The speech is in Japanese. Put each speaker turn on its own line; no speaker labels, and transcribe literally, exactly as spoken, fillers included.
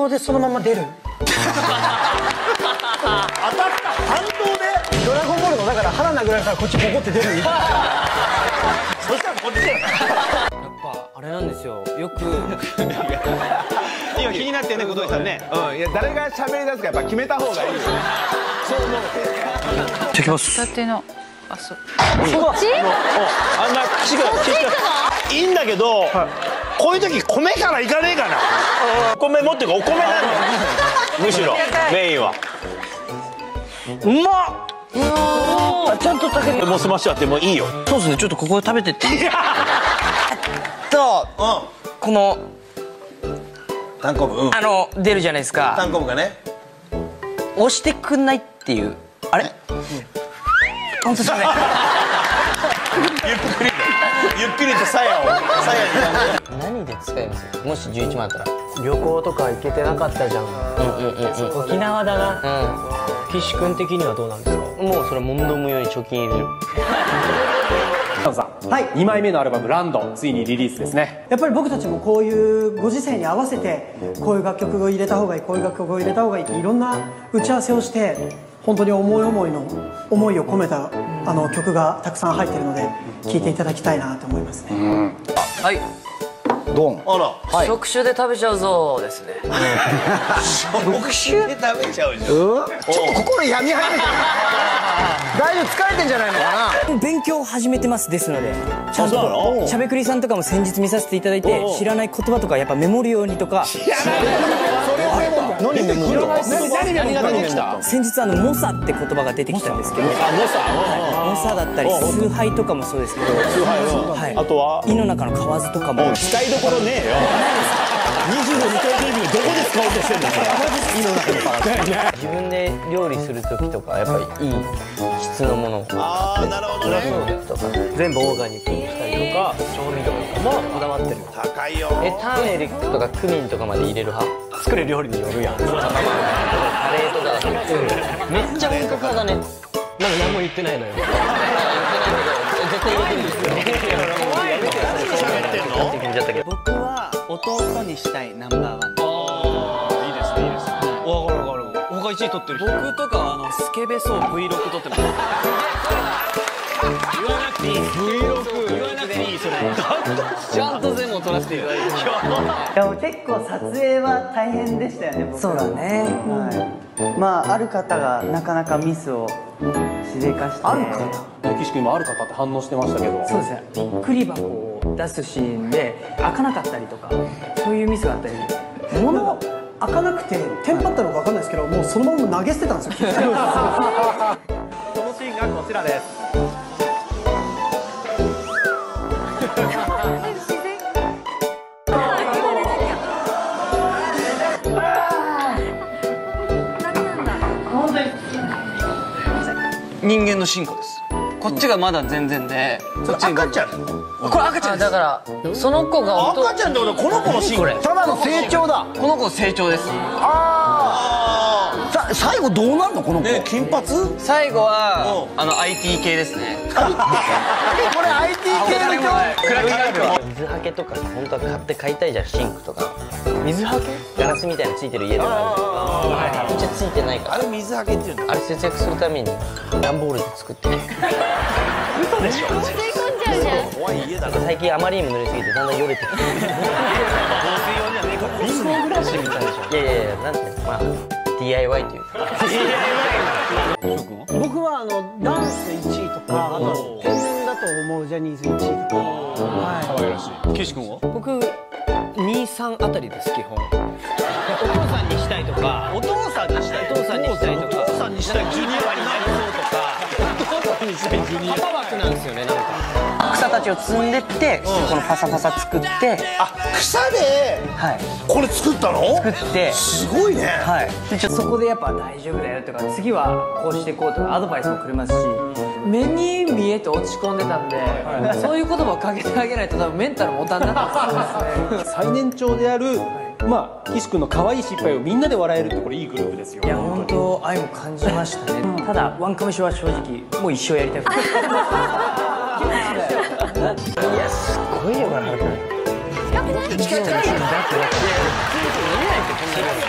動でそのまま出る。当たった反動で。ドラゴンボールのだから腹殴られたらこっちボコって出る。そしたらこっちじゃない。やっ
ぱあれなんですよ。よく
今気になってるね、小峠さんね。うん、いや誰が喋り出すかやっぱ決めた方がいいよね。そう思う。
じゃあきます。
立ての。あ、そう。
そっち？
あんな口がいいんだけど、こういう時米からいかねえかな。お米持ってこ、お米なんだよ。むしろメインは。うまっ。あ、ちゃんと炊ける。もう済ましちゃってもういいよ。
そうですね。ちょっとここで食べてって。と、この
単行部、
あの出るじゃないですか。
単行部がね。
押してくんないっていう。あれ？本当ですね。
ゆっくりゆっくりと鞘を鞘に。
何で使います？もしじゅういちまんあったら。
旅行とか行けてなかったじゃん。沖縄だな。岸君的にはどうなんですか？
もうそれ問答無用に貯金入れる。
はい、にまいめのアルバム「ランド」ついにリリースですね。
やっぱり僕たちもこういうご時世に合わせてこういう楽曲を入れた方がいい、こういう楽曲を入れた方がいいっていろんな打ち合わせをして本当に思い思いの思いを込めたあの曲がたくさん入ってるので聴いていただきたいなと思いますね。
はい。
ドン。
あら。
食酒で食べちゃうぞですね。
食酒で食べちゃうじゃん。ち
ょっと心病み始めてる。だいぶ疲れてんじゃないのかな。
勉強を始めてますですので、ちゃんとしゃべくりさんとかも先日見させていただいて、知らない言葉とかやっぱメモるようにとか。
知らない。それは何メモるの？何が出てきた？
先日あのモサって言葉が出てきたんですけど、モサだったり崇拝とかもそうですけど、
崇拝は。あとは
胃の中の蛙とかも。
使いどころねえよ。にじゅうごにかいデビューどこで使おうとしてんだそれ。胃の中の蛙。
自分で料理する時とかやっぱりいい質のものを。
ああ、なるほどね。
全部オーガニックにしたりとか調味料とかもこだわってる。
高いよ。
え、ターメリックとかクミンとかまで入れる派？
作る料理によるやん。
カレーとかめっちゃ本格派だね。
なんか何も言ってないのよ。
絶対入れてるんですよ。
僕は弟にしたいナンバーワン。
ああ、いいですね、いいですね。わかるわかる。他いちい取ってる人。
僕とかはあのスケベそう ブイろく 撮ってます。
言わなくていい。ブイろく 言わなくていいそれ。
ちゃんと全部撮らせていただいて。い
や結構撮影は大変でしたよね。僕
そうだね。
はい。まあある方がなかなかミスをしでかして。
ある方？岸君今ある方って反応してましたけど。
そうですね。びっくり箱を出すシーンで開かなかったりとか、そういうミスがあったり、物開かなくてテンパったのか分かんないですけど、もうそのまま投げ捨てたんですよ。そのシーンがこちらです。
人間の進化です。こっちがまだ全然で、こっち
赤ちゃん。
これ赤ちゃんです。
だからその子が
赤ちゃんってことはこの子の進化。
ただの成長だ。
この子成長です。
ああ。さ最後どうなんのこの子？
金髪？
最後はあの アイティー 系ですね。
これ アイティー 系の教育。
水はけとかさ、本当は買って買いたいじゃん、シンクとか。水はけ？ガラスみたいなついてる家とかある。うちはついてないから。
あれ水はけっていうんだ。
あれ節約するために段ボールで作ってね。
嘘でしょ。怖い家だな。
最近あまりにも濡れすぎてだんだんよれてきて。
防水用じゃねえから。
貧乏暮らしみたいでしょ。いやいやいや、なんていうの、まあ ディーアイワイ というか。
僕はあのダンスいちいとか、あと天然だと思うジャニーズいちいとか。
可愛らしい。岸君は？
僕に、さんあたりです基本。お父さんにしたいとか、
お父さんにしたい。
お父さんにしたいとか、
お父さんにしたいジュニアになりそうとか。お父さんにしたいジュニア。
パパ枠なんですよね、なんか。
草たちを積んでってこのパサパサ作って、
あ、草でこれ作ったの？
作って
すごいね。
はい。でちょっとそこでやっぱ大丈夫だよとか、次はこうしていこうとかアドバイスもくれますし、目に見えて落ち込んでたんで、そういう言葉をかけてあげないと多分メンタル持たんなかったですね。
最年長であるまあ岸君の可愛い失敗をみんなで笑えるってこれいいグループですよ。
いや本当愛も感じましたね。ただワンカメショーは正直もう一生やりたくて。
いやすごいよな。近い近い。だってだって見えないってこんなに。